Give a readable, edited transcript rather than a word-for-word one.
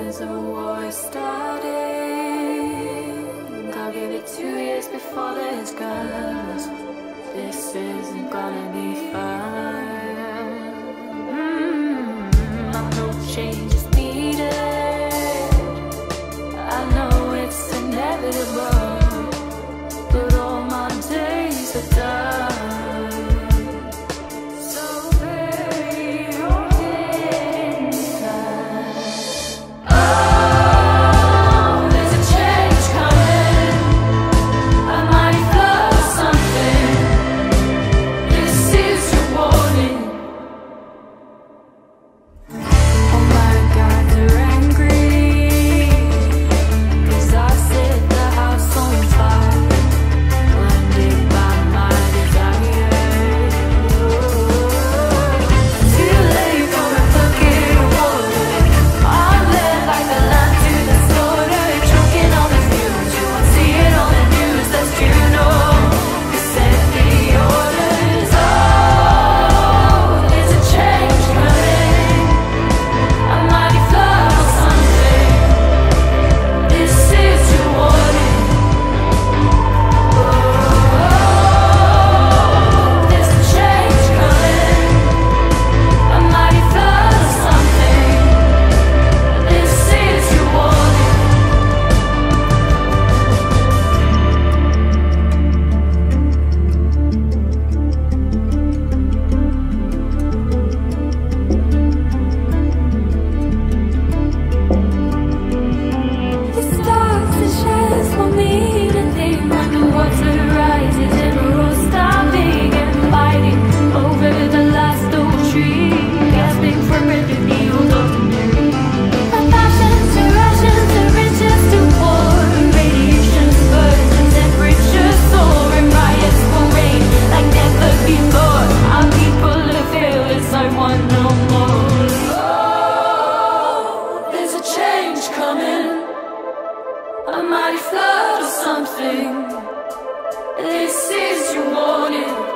rumors of war starting. I'll give it 2 years before there's guns. This isn't gonna be fun. I know change is needed. I know it's inevitable, but all my days are done. A mighty flood or something. This is your warning.